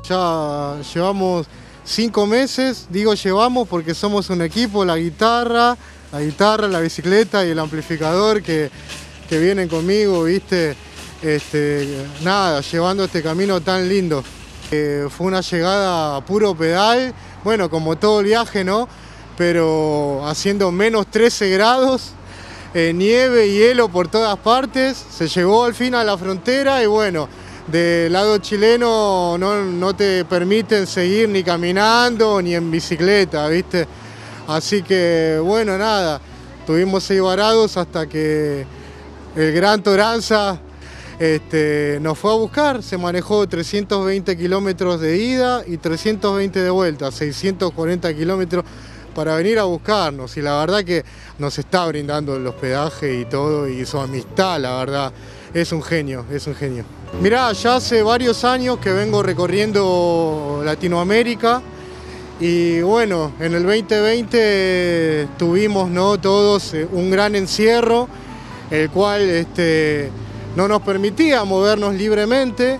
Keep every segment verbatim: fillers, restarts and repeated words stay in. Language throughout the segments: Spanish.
Ya llevamos cinco meses, digo llevamos porque somos un equipo, la guitarra, la guitarra, la bicicleta y el amplificador que, que vienen conmigo, ¿viste? Este, nada, llevando este camino tan lindo. Eh, fue una llegada a puro pedal, bueno, como todo el viaje, ¿no? Pero haciendo menos trece grados, eh, nieve y hielo por todas partes, se llegó al fin a la frontera y bueno, del lado chileno no, no te permiten seguir ni caminando ni en bicicleta, ¿viste? Así que bueno, nada, estuvimos ahí varados hasta que el Gran Toranza este, nos fue a buscar. Se manejó trescientos veinte kilómetros de ida y trescientos veinte de vuelta, seiscientos cuarenta kilómetros para venir a buscarnos, y la verdad que nos está brindando el hospedaje y todo, y su amistad, la verdad, es un genio, es un genio. Mirá, ya hace varios años que vengo recorriendo Latinoamérica y bueno, en el veinte veinte tuvimos, ¿no?, todos un gran encierro, el cual este, no nos permitía movernos libremente.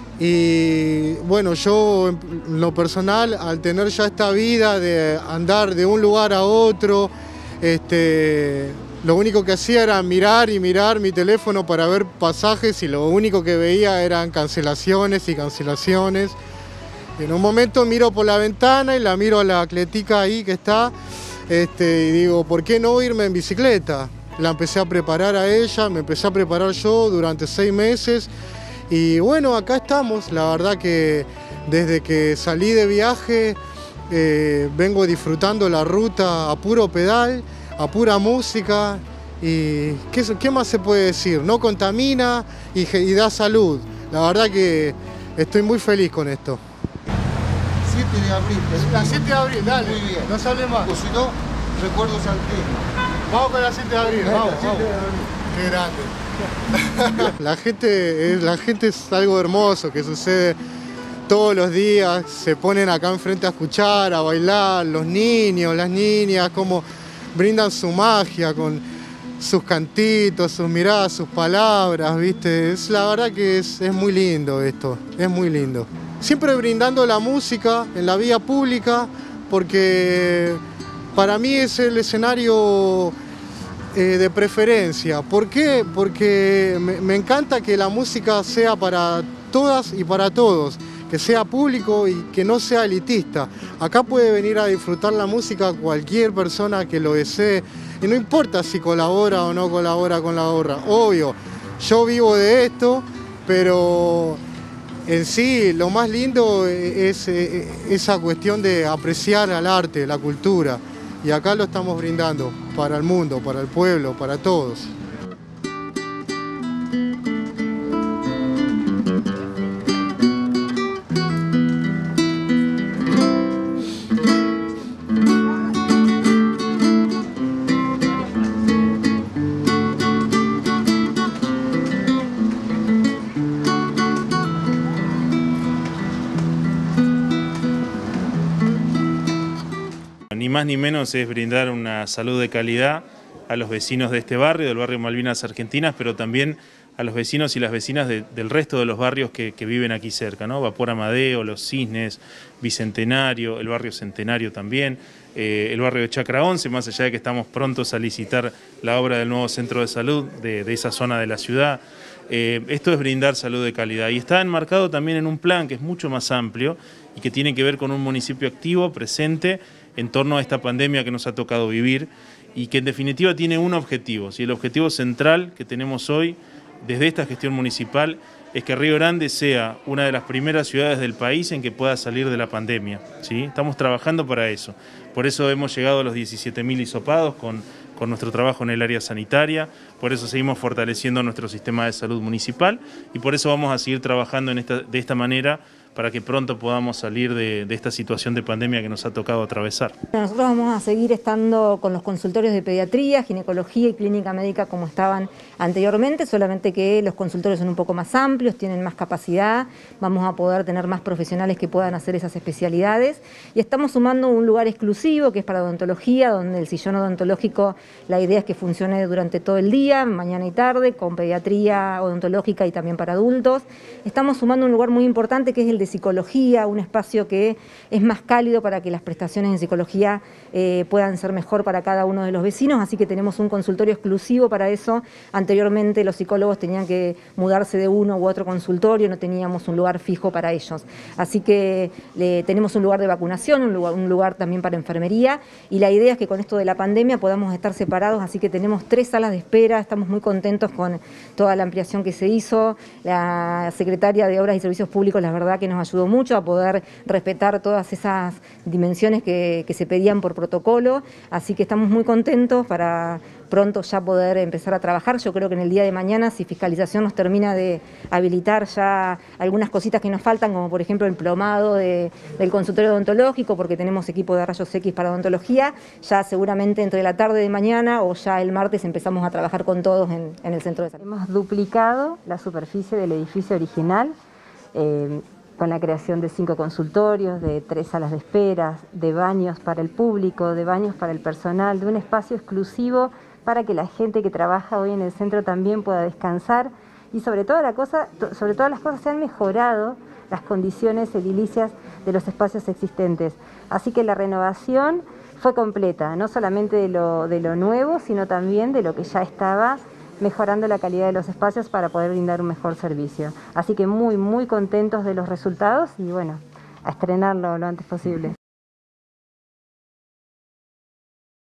Y bueno, yo en lo personal, al tener ya esta vida de andar de un lugar a otro, este, lo único que hacía era mirar y mirar mi teléfono para ver pasajes, y lo único que veía eran cancelaciones y cancelaciones. En un momento miro por la ventana y la miro a la atletica ahí que está, este, y digo, ¿por qué no irme en bicicleta? La empecé a preparar a ella, me empecé a preparar yo durante seis meses. Y bueno, acá estamos. La verdad que desde que salí de viaje eh, vengo disfrutando la ruta a puro pedal, a pura música. Y ¿qué, qué más se puede decir? No contamina y, y da salud. La verdad que estoy muy feliz con esto. siete de abril. La siete de abril, dale. Muy bien. No sale más. O si no, recuerdos antiguos. Vamos con la siete de abril, vamos, La siete de vamos. abril. Qué grande. La gente, es, la gente es algo hermoso que sucede todos los días. Se ponen acá enfrente a escuchar, a bailar, los niños, las niñas, cómo brindan su magia con sus cantitos, sus miradas, sus palabras, ¿viste? Es, la verdad que es, es muy lindo esto, es muy lindo. Siempre brindando la música en la vía pública, porque para mí es el escenario Eh, de preferencia. ¿Por qué? Porque me, me encanta que la música sea para todas y para todos, que sea público y que no sea elitista. Acá puede venir a disfrutar la música cualquier persona que lo desee, y no importa si colabora o no colabora con la obra. Obvio, yo vivo de esto, pero en sí lo más lindo es, es esa cuestión de apreciar al arte, la cultura. Y acá lo estamos brindando para el mundo, para el pueblo, para todos. Ni más ni menos es brindar una salud de calidad a los vecinos de este barrio, del barrio Malvinas Argentinas, pero también a los vecinos y las vecinas de, del resto de los barrios que, que viven aquí cerca, ¿no? Vapor Amadeo, Los Cisnes, Bicentenario, el barrio Centenario también, eh, el barrio de Chacra once, más allá de que estamos prontos a licitar la obra del nuevo centro de salud de, de esa zona de la ciudad. Eh, esto es brindar salud de calidad y está enmarcado también en un plan que es mucho más amplio y que tiene que ver con un municipio activo, presente, en torno a esta pandemia que nos ha tocado vivir y que en definitiva tiene un objetivo, ¿sí? El objetivo central que tenemos hoy desde esta gestión municipal es que Río Grande sea una de las primeras ciudades del país en que pueda salir de la pandemia, ¿sí? Estamos trabajando para eso, por eso hemos llegado a los diecisiete mil hisopados con, con nuestro trabajo en el área sanitaria, por eso seguimos fortaleciendo nuestro sistema de salud municipal y por eso vamos a seguir trabajando en esta, de esta manera para que pronto podamos salir de, de esta situación de pandemia que nos ha tocado atravesar. Nosotros vamos a seguir estando con los consultorios de pediatría, ginecología y clínica médica como estaban anteriormente, solamente que los consultorios son un poco más amplios, tienen más capacidad, vamos a poder tener más profesionales que puedan hacer esas especialidades y estamos sumando un lugar exclusivo que es para odontología, donde el sillón odontológico, la idea es que funcione durante todo el día, mañana y tarde, con pediatría odontológica y también para adultos. Estamos sumando un lugar muy importante que es el de de psicología, un espacio que es más cálido para que las prestaciones en psicología eh, puedan ser mejor para cada uno de los vecinos, así que tenemos un consultorio exclusivo para eso. Anteriormente los psicólogos tenían que mudarse de uno u otro consultorio, no teníamos un lugar fijo para ellos. Así que eh, tenemos un lugar de vacunación, un lugar, un lugar también para enfermería, y la idea es que con esto de la pandemia podamos estar separados, así que tenemos tres salas de espera, estamos muy contentos con toda la ampliación que se hizo. La secretaria de Obras y Servicios Públicos, la verdad que nos ayudó mucho a poder respetar todas esas dimensiones que, que se pedían por protocolo, así que estamos muy contentos para pronto ya poder empezar a trabajar. Yo creo que en el día de mañana, si Fiscalización nos termina de habilitar ya algunas cositas que nos faltan, como por ejemplo el plomado de, del consultorio odontológico, porque tenemos equipo de rayos X para odontología, ya seguramente entre la tarde de mañana o ya el martes empezamos a trabajar con todos en, en el centro de salud. Hemos duplicado la superficie del edificio original, eh, con la creación de cinco consultorios, de tres salas de espera, de baños para el público, de baños para el personal, de un espacio exclusivo para que la gente que trabaja hoy en el centro también pueda descansar, y sobre toda la cosa, sobre todas las cosas se han mejorado las condiciones edilicias de los espacios existentes. Así que la renovación fue completa, no solamente de lo, de lo nuevo, sino también de lo que ya estaba, mejorando la calidad de los espacios para poder brindar un mejor servicio. Así que muy, muy contentos de los resultados y bueno, a estrenarlo lo antes posible.